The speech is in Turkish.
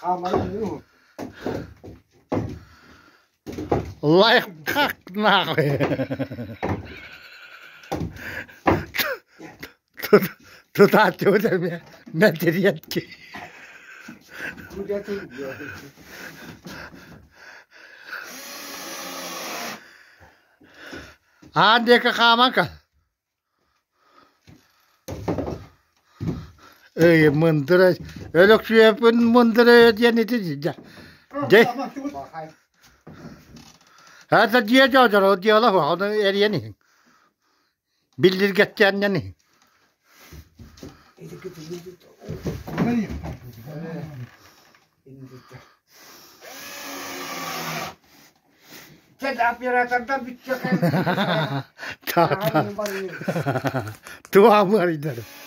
Kamerayı Layık kalk ne Tut atıyor ya. Ne deriyet ki? bu getiriyor. Ande ka kaman ka. Mındıra. Öyle şu yapın mındıra diye ne diyeceğim. De. Hatta diyeceğim o diyorlar onu eriyeni. Bildir geçeceğini. Sedap yaratandan bitecek. Tuğa mı arayın?